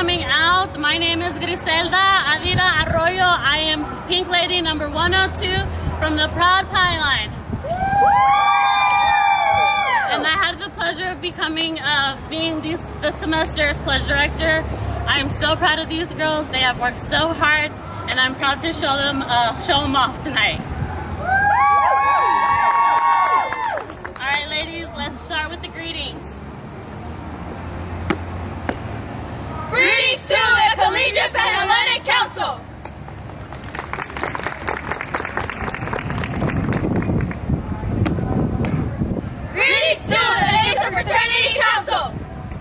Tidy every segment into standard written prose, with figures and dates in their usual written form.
coming out. My name is Griselda Avira Arroyo. I am Pink Lady number 102 from the Proud Pie Line. And I had the pleasure of being this semester's pledge director. I am so proud of these girls. They have worked so hard, and I'm proud to show them off tonight. All right, ladies, let's start with the greetings. Greetings to the Collegiate Pan-Hellenic Council. Greetings to the Interfraternity Council.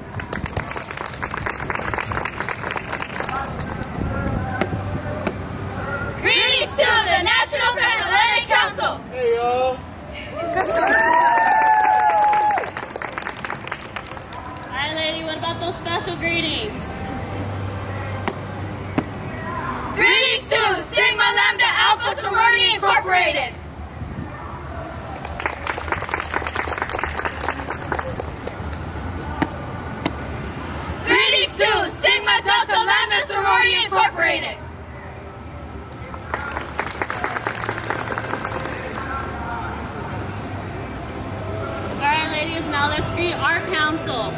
Greetings to the National Pan-Hellenic Council. Hey, y'all. All right, lady, what about those special greetings? Greetings to Sigma Lambda Alpha Sorority Incorporated. Greetings to Sigma Delta Lambda Sorority Incorporated. All right, ladies, now let's greet our council.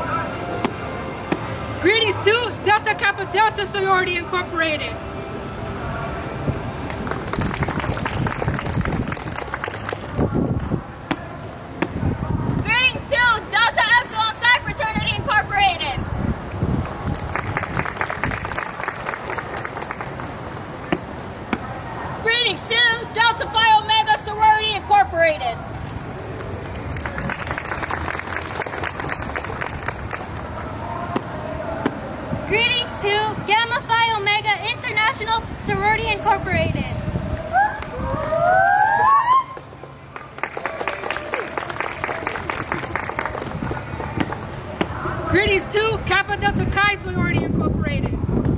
Greetings to Delta Kappa Delta Sorority Incorporated. Greetings to Delta Epsilon Psi Fraternity Incorporated. Greetings to Delta Phi Omega Sorority Incorporated. Greetings to Gamma Phi Omega International Sorority Incorporated. Greetings to Kappa Delta Chi Sorority Incorporated.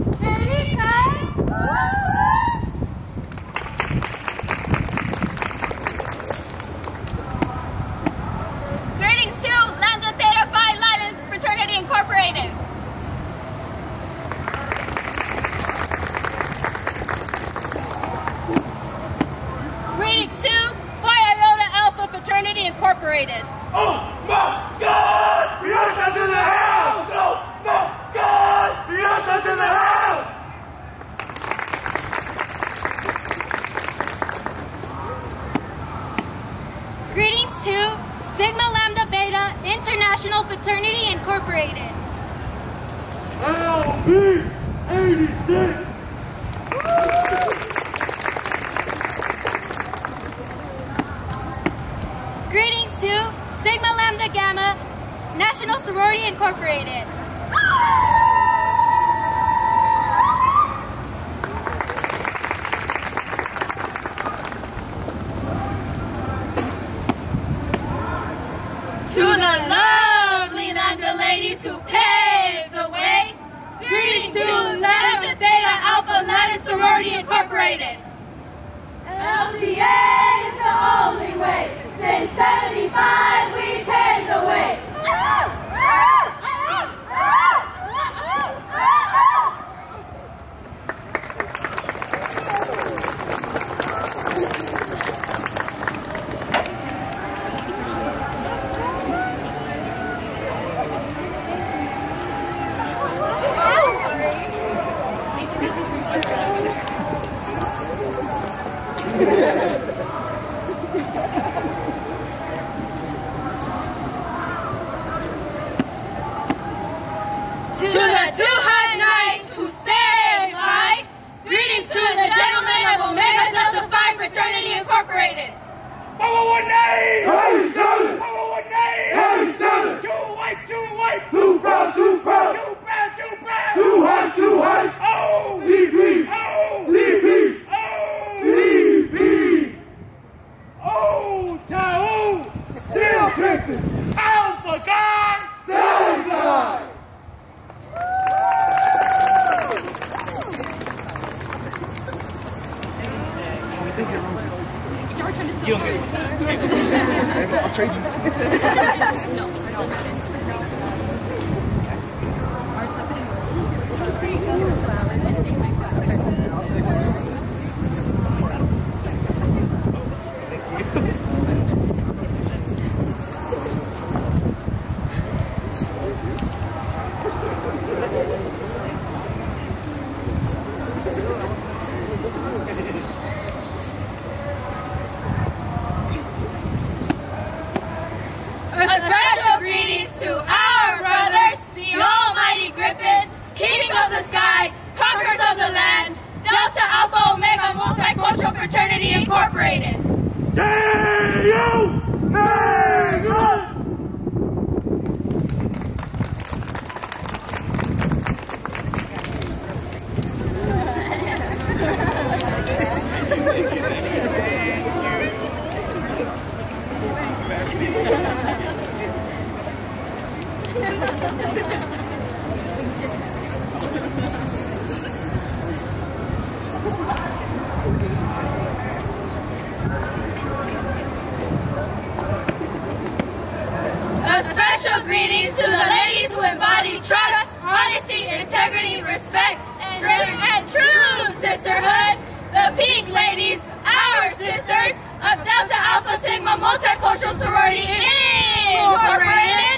Greetings to Lambda Theta Phi Latin Fraternity Incorporated. Greetings to Phi Iota Alpha Fraternity Incorporated. Oh my God! Piratas in the house! Oh my God! Piratas in the house! Greetings to Sigma Lambda Beta International Fraternity Incorporated. LB 86! Greetings to Sigma Lambda Gamma National Sorority Incorporated. To the lovely Lambda ladies who paved the way. Greetings to Lambda Theta Alpha Latin Sorority Incorporated. LTA is the only way. Since 75, we paved the way. To the two high knights who stay high, greetings to the gentlemen of Omega Delta Phi Fraternity Incorporated. Hey, seven! Hey, seven! Too white! Too brown! Too brown! Too hype! Oh! DP! Oh! DP! Oh! DP! Oh! Tau! Still pimping! Alpha God! Stay blind! You okay? I'll trade you. No. Fraternity Incorporated. Greetings to the ladies who embody trust, honesty, integrity, respect, strength, and true sisterhood. The pink ladies, our sisters of Delta Alpha Sigma Multicultural Sorority Incorporated.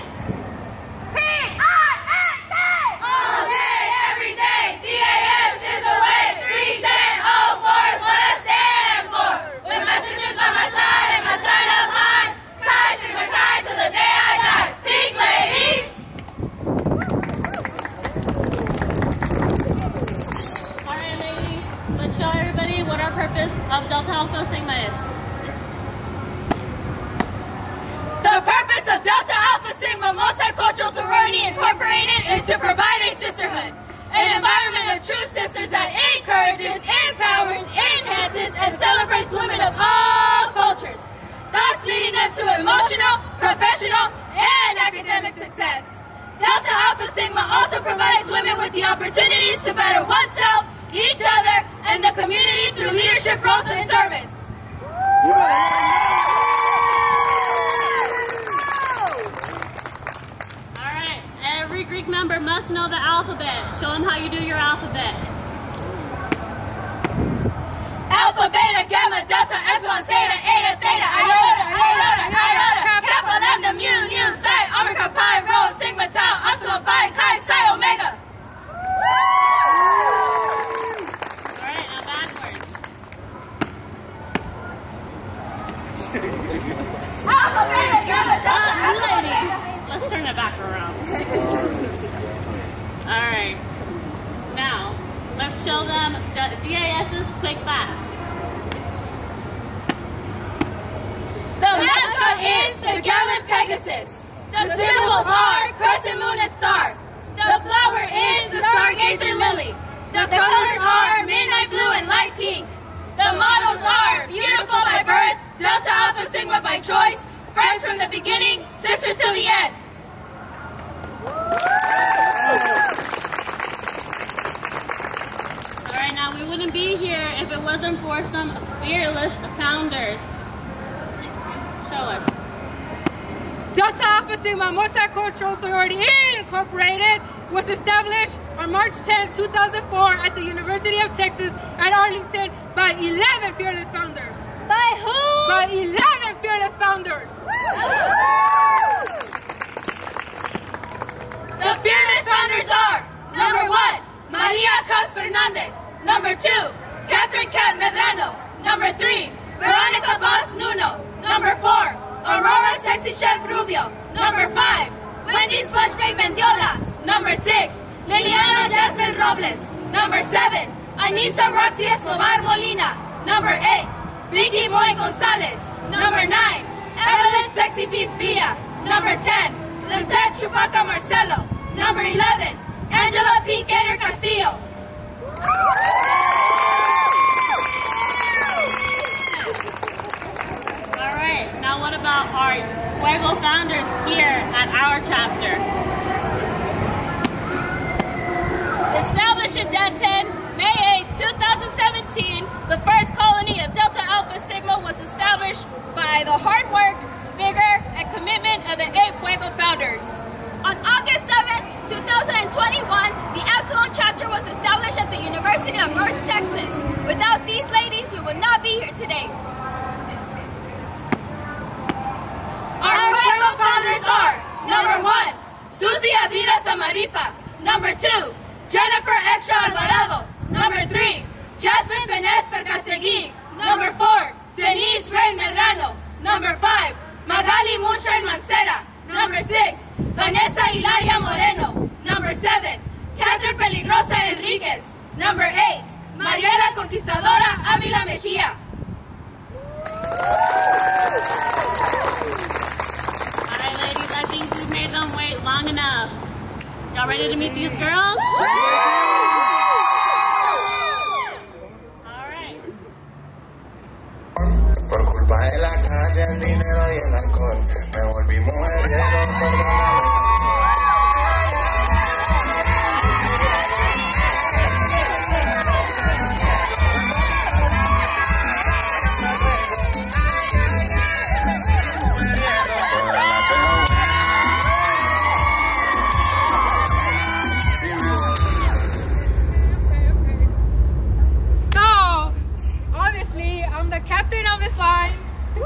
P-I-N-K! All day, every day, DAS is the way. 310-04 is what I stand for. With my sisters by my side and my side up high. Chi Sigma Chi till the day I die. Pink ladies! Alright ladies, let's show everybody what our purpose of Delta Alpha Sigma is. The purpose of Delta Alpha Sigma Multicultural Sorority Incorporated is to provide a sisterhood, an environment of true sisters that encourages, empowers, enhances, and celebrates women of all cultures, thus leading them to emotional, professional, and academic success. Delta Alpha Sigma also provides women with the opportunities to better oneself, each other, and the community through leadership roles and service. Alright, every Greek member must know the alphabet. Show them how you do your alphabet. Alpha, beta, gamma, delta, epsilon, zeta, eta, theta, iota, kappa, lambda, mu, psi, omega, pi, rho, sigma, tau, epsilon, phi, chi, psi, omega. Alright, now backwards. Alpha, beta, gamma, delta, epsilon, Ladies, let's turn it back around. Alright, now let's show them DAS's quick facts. The mascot is the gallant Pegasus. The symbols are crescent moon and star. The flower is the stargazer lily. The colors are midnight blue and light pink. The mottos are beautiful by birth, Delta Alpha Sigma by choice, friends from the beginning, sisters till the end. Alright, now we wouldn't be here if it wasn't for some fearless founders. Show us. Delta Alpha Sigma Multicultural Sorority Incorporated was established on March 10, 2004 at the University of Texas at Arlington by 11 fearless founders. By who? By 11 fearless founders. The fearless founders are: number 1, Maria Cos Fernandez; number 2, Catherine Cat Medrano; number 3, Veronica Boss Nuno; number 4, Aurora Sexy Chef Rubio; number 5, Wendy Spongebag Mendiola; number 6, Liliana Jasmine Robles; number 7, Anissa Roxy Escobar Molina; number 8, Vicky Boy Gonzalez; number 9, Evelyn Sexy Beast Villa; number 10, Lizette Chupaca Marcelo; number 11, Angela P. Gator Castillo. Alright, now what about our Fuego founders here at our chapter? Established in Denton, May 8, 2017, the first colony of Delta Alpha Sigma was established by the hard work, vigor, and commitment of the 8 Fuego founders. On August 7, 2021, the Epsilon chapter was established at the University of North Texas. Without these ladies, we would not be here today. Our fellow founders are: number 1, Susie Avira Samaripa. Number 2, Jennifer Extra Alvarado. Number 3, Jasmine Penez Percastegui. Number 4, Denise Rain Medrano. Number 5, Magali Munchen Mancera. Number 6, Vanessa Hilaria Moreno. Number 7, Catherine Peligrosa Enriquez. Number 8, Mariela Conquistadora Ávila Mejía. Alright ladies, I think we've made them wait long enough. Y'all ready to meet these girls? Alright. Por culpa de la calle, el dinero y el alcohol, me volví mujeriego, perdóname Señor. Captain of this line.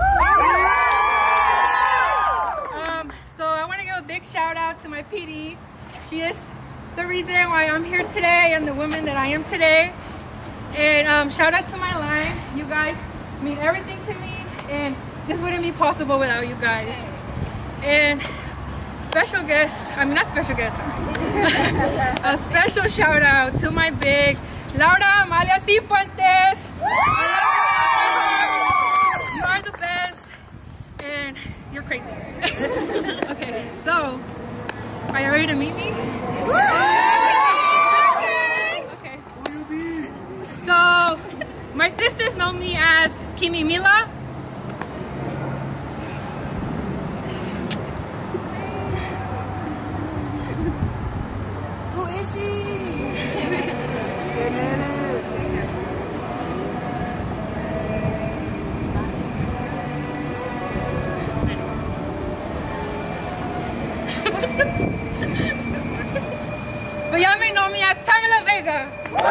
So I want to give a big shout out to my PD. She is the reason why I'm here today and the woman that I am today. And shout out to my line. You guys mean everything to me, and this wouldn't be possible without you guys. And special guest, I mean not special guest, a special shout out to my big Laura Amalia Cifuentes. You are the best, and you're crazy. Okay, so are you ready to meet me? Okay. So my sisters know me as Kimi Mila. Who is she? But y'all may know me as Pamela Vega.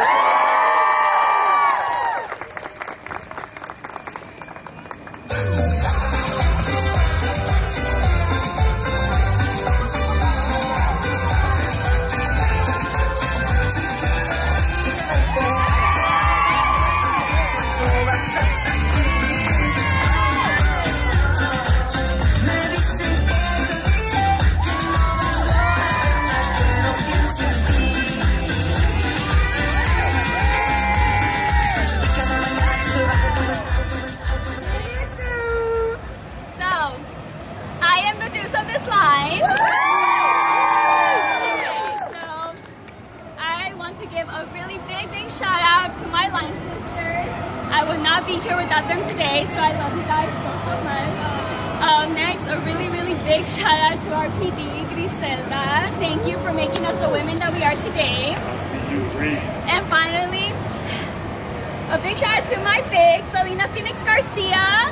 I would not be here without them today, so I love you guys so much. Next, a really big shout out to our PD, Griselda. Thank you for making us the women that we are today. And finally, a big shout out to my big, Selena Phoenix Garcia.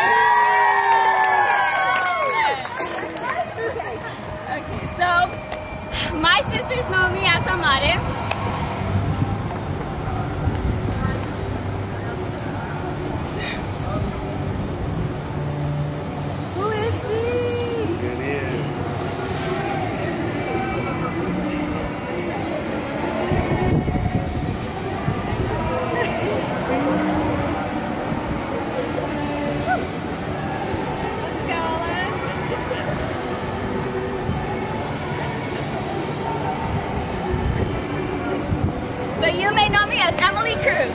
Okay, so my sisters know me as Amare. But you may know me as Emily Cruz.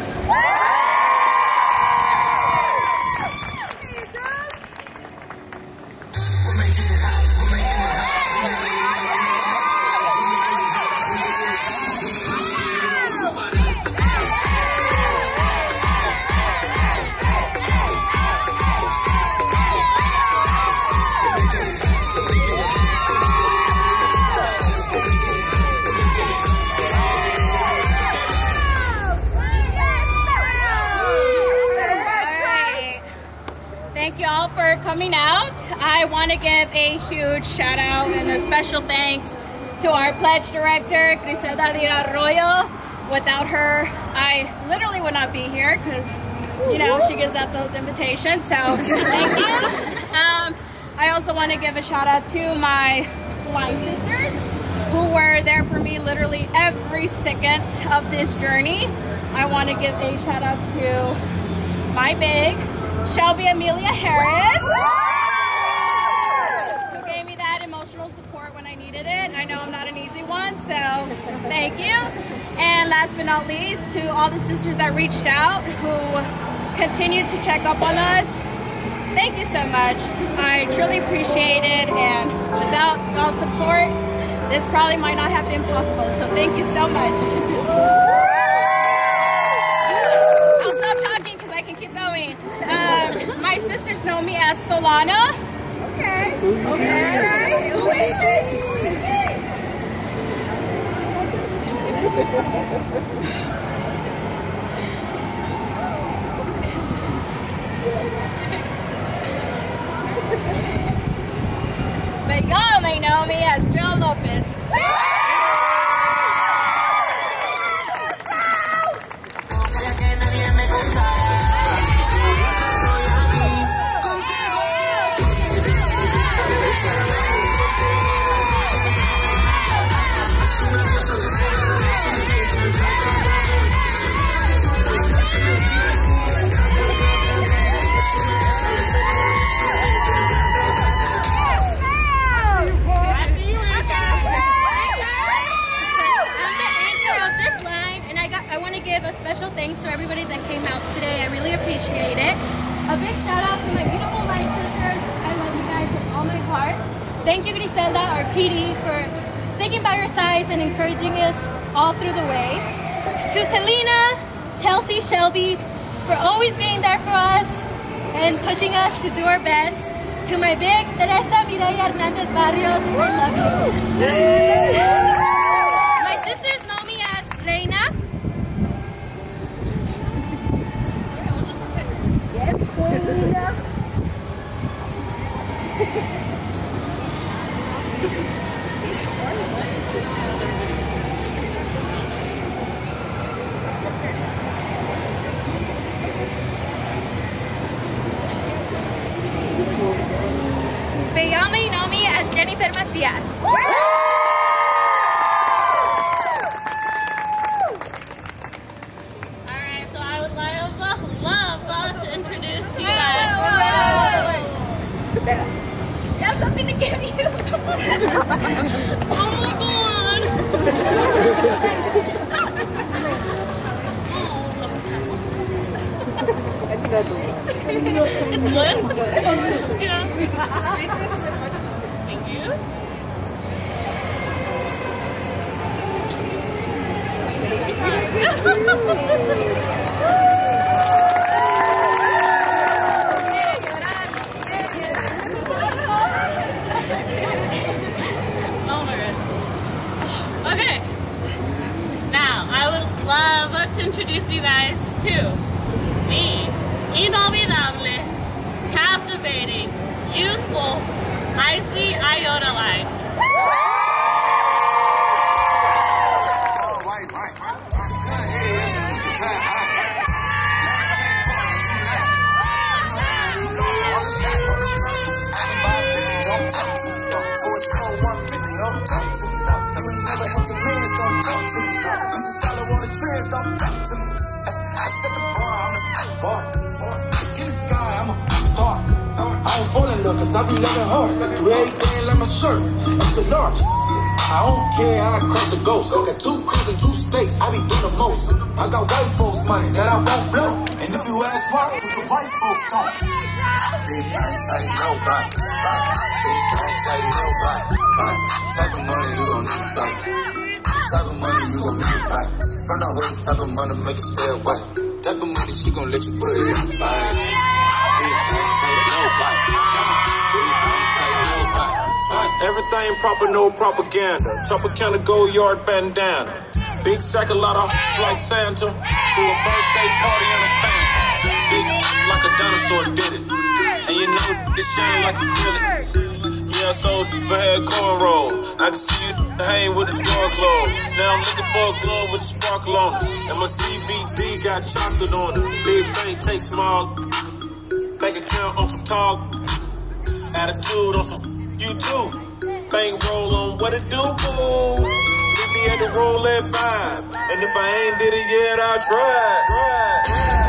Thank you all for coming out. I want to give a huge shout out and a special thanks to our pledge director, Griselda Di Arroyo, Without her, I literally would not be here because, you know, she gives out those invitations. So thank you. I also want to give a shout out to my Hawaiian sisters who were there for me literally every second of this journey. I want to give a shout out to my big Shelby Amelia Harris, who gave me that emotional support when I needed it. I know I'm not an easy one, so thank you. And last but not least, to all the sisters that reached out who continued to check up on us. Thank you so much. I truly appreciate it, and without y'all's support, this probably might not have been possible, so thank you so much. I'll stop talking because I can keep going. My sisters know me as Solana. Okay. Okay. Who is she? But y'all may know me as Joe Lopez. A special thanks to everybody that came out today. I really appreciate it. A big shout out to my beautiful line sisters. I love you guys with all my heart. Thank you, Griselda, our PD, for sticking by our sides and encouraging us all through the way. To Selena, Chelsea, Shelby, for always being there for us and pushing us to do our best. To my big Teresa Mireya Hernandez Barrios, I love you. My sisters know me as Reina. But y'all may know me as Jennifer Macias. Alright, so I would love to introduce to you guys. You have something to give you. Oh my god! It's good? Yeah. Thank you. Oh my gosh. Okay. Now, I would love to introduce you guys to the inolvidable, captivating, youthful, icy iota line. Cause I be loving hard, do everything like my shirt, it's a large. I don't care how I cross the ghost. Got 2 crews and 2 states, I be doing the most. I got white folks money that I won't blow. And if you ask why, cause the white folks don't. Big banks ain't nobody. Big banks ain't nobody. Type of money you gon' need to sight. Type of money you gon' need to buy. Front of hers, type of money make you stay away. Type of money she gon' let you put it in the fire. Big banks ain't nobody. Everything proper, no propaganda. Tropicana gold yard bandana. Big sack, a lot of like Santa. Do a birthday party in a Phantom. Big like a dinosaur did it. And you know, it shine like acrylic. Yeah, so I had cornrow. I can see you hang with the door closed. Now I'm looking for a glove with a sparkle on it. And my CBD got chocolate on it. Big bank take small. Bank account on some talk. Attitude on some you too. Bank roll on what it do, boo. Meet me at the roulette 5. And if I ain't did it yet, I'll try.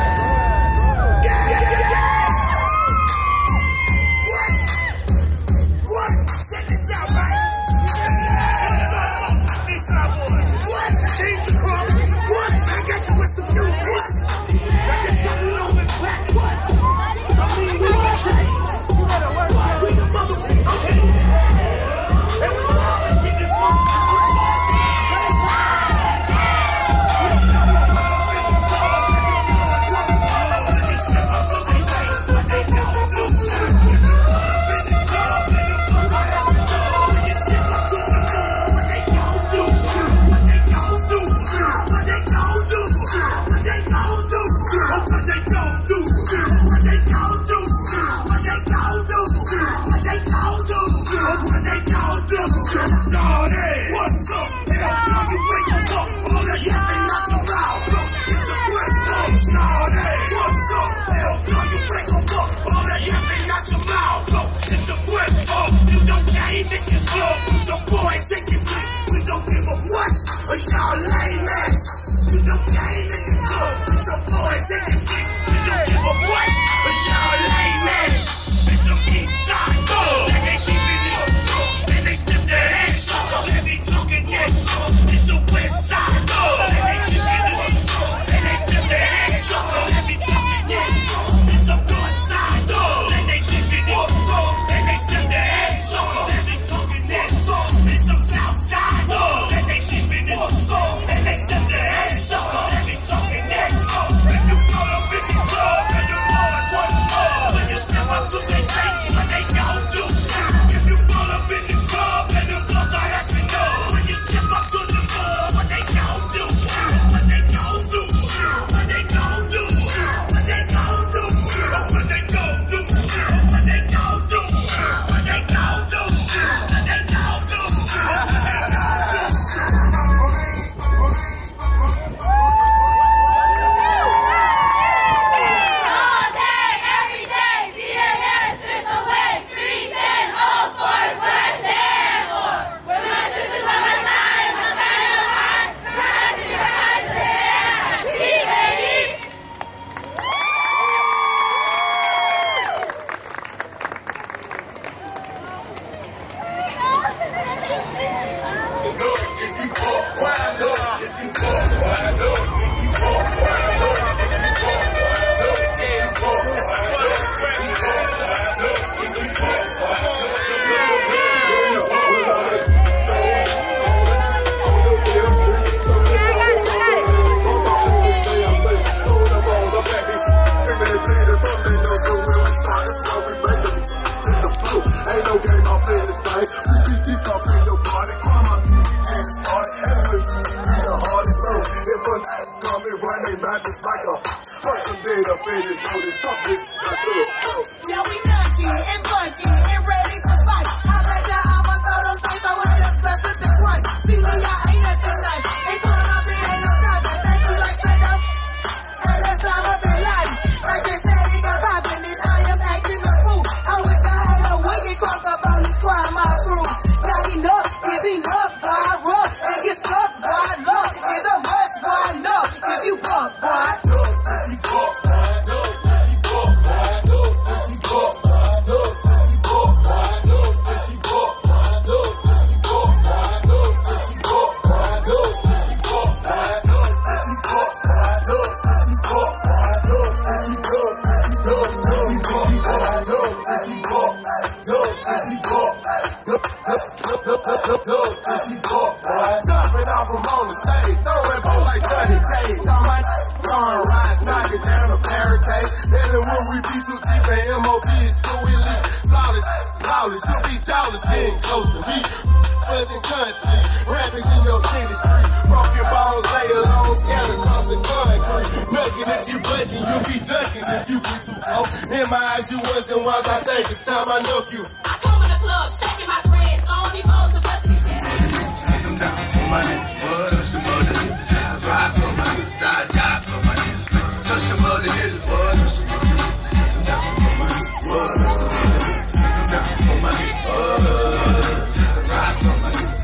In my eyes, you wasn't wise. I think it's time I know you. I come in the club. up, shaking my dreads. Only pose the pussy. Take some down for my niggas. Touch the mother niggas. Drive for my niggas. Die for my niggas. Touch the mother niggas. Take some down for my niggas. Take some down for my niggas. Drive for my niggas.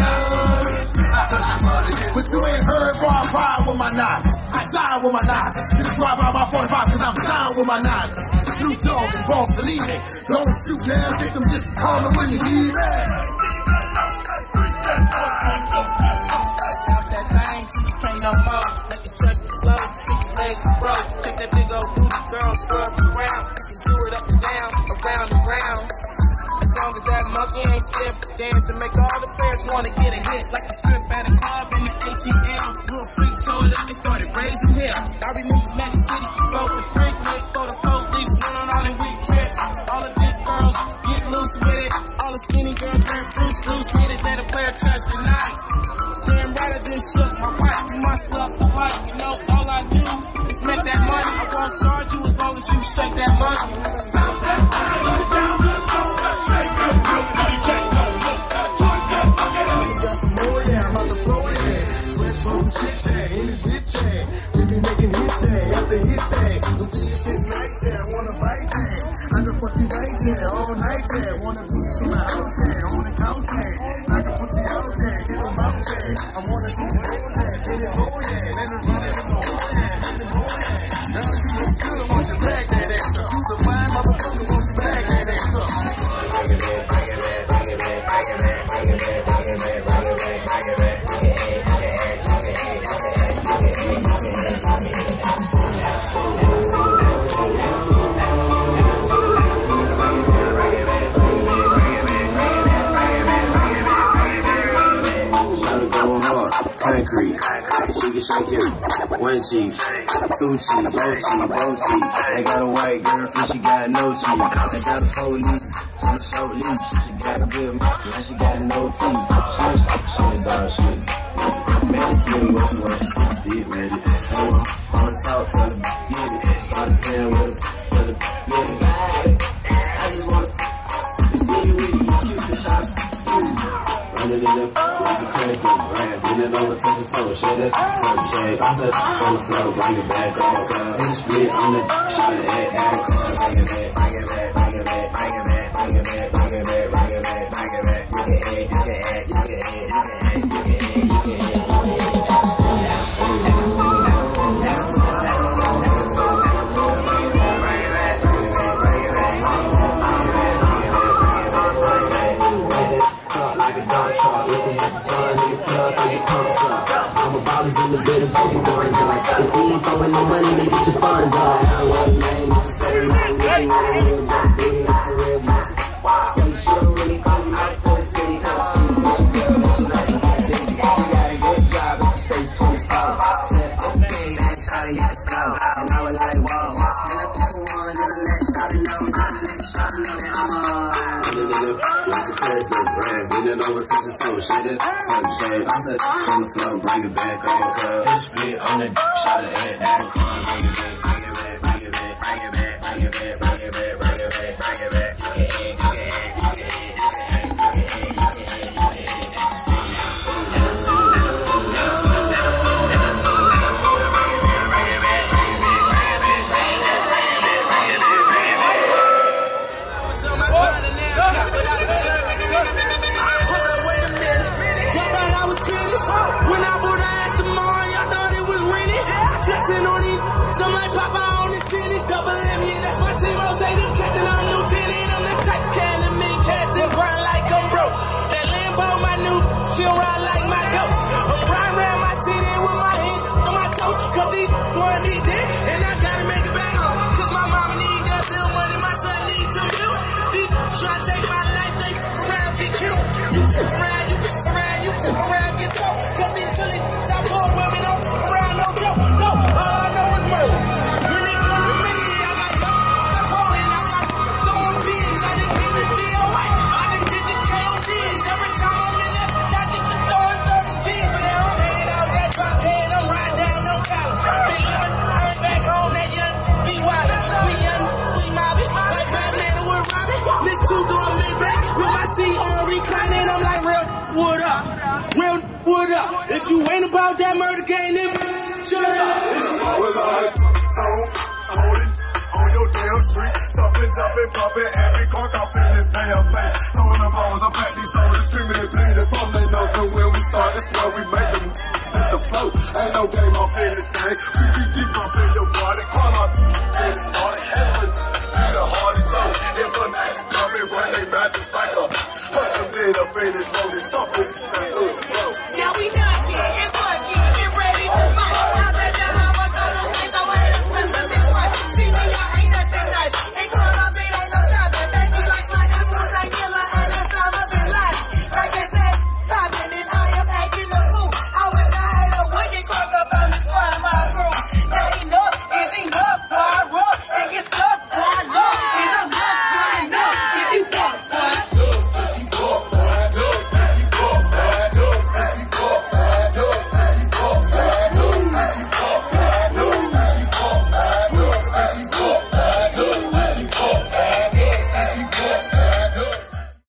But you ain't heard where I ride with my knives. I die with my knives. You can drive by my 45 cause I'm down with my knives. Snoop Dogg and Boss Believe. Don't shoot now, victim, just call me when you need it. That thing, you can't no more. Let me touch the flow, keep your legs broke. Take that big old booty girl, scrub the ground. You can do it up and down, around and round. As long as that monkey ain't stiff, dance and make all the players wanna get a hit. Like the strip at a club in the ATL. Little freak told it up, they started raising hell. I remember Magic City before the freak made for the police. Went on all the week trips. All the big girls get loose with it. All the skinny girls wearing Bruce hit it. That a player touch tonight. Damn right, I just shook my wife. You must love the mic. You know, all I do is make that money. I won't charge you as long as you shake that money. Got some more, yeah, I'm out the floor, yeah. Fresh food, shit, yeah, in this bitch, yeah. We be making hits, yeah, after hits, yeah. Until you sit nice, yeah, I wanna bite, yeah. I can fuck you right, yeah, all night, yeah. Wanna be in my house, yeah, on the couch, yeah. I can pussy out, yeah, get them out, yeah. I wanna see the hoes, yeah, get it whole, yeah. Let it run it in the hole, yeah, let it roll, yeah. Now you look good, won't you back that ass up? You's a fine motherfucker, won't you back that ass up? Concrete, she can shake it, one cheek, two cheek, both cheek. They got a white girlfriend, she got no cheese. They got a police, trying to show leash. She got a good mouth, and she got no teeth. She a dog shit. Man, it's really what she wants, she did ready. Hey, on the south, tell her, get it. Started playing with her, tell her, get it. I just wanna be with you, cute the shot. Running in them, like a crazy brand. Bend it over, touch the toe, shake that, fuck shake. I said, on the floor, bring it back up. Hit the split on the shot it at bring it back, bring it back, bring it back, bring it back, bring it back, bring it back, bring it back, bring it back. You can add, you can add, you can add, you can add, you can add, you can add. In the bed of baby boys, like if we ain't throwing no money, then get your funds up. What name is the same name? Really want to live that big like a real man. Say she don't really come out to the city, cause she was a girl and she like to get busy. She got a good job and she stays 24. Said, okay, that shawty hit the flow. And I was like, whoa. And I threw some ones and I let shawty know, I'm like a curse, no brand. Bend it over, touch your toe, shit it, fuck shade. I said, on the floor, bring it back up. Hit the split on the shot it at that. Bring it back, bring it back, bring it back, bring it back, bring it back, bring it back, bring it back, bring it back. You can add, you can add, you can add, you can add, you can add, you can add, you can add. When I bought the ass tomorrow, y'all thought it was winning. Flexing on it, some like Papa on his finish. Double M, yeah, that's my team. I'll say the captain, I'm lieutenant. I'm the type can and me cast that grind like I'm broke. That Lambo, my new, she'll ride like my ghost. I'm riding around my city with my hands on my toes. Cause these want me dead, and I gotta make it back home. Cause my mama need that bill money, my son needs some bills. These try to take my life, they around get killed. Around you, around you, around get sold. Cause these silly, stop poor women around no joke. No, all I know Real wood up. If you ain't about that murder game, then shut up. Well, like, hold it on your damn street. Jumping, pumping, every cork off in this damn thing. Throwing the balls, I pack these soldiers, screaming and bleeding from their nose. But when we start, that's where we make them hit the flow. Ain't no game off in this thing. We be deep off in your body. Call my get it started. Heaven be the hardest soul. If a night coming, run they matches like a punch them in up in this road. They stop this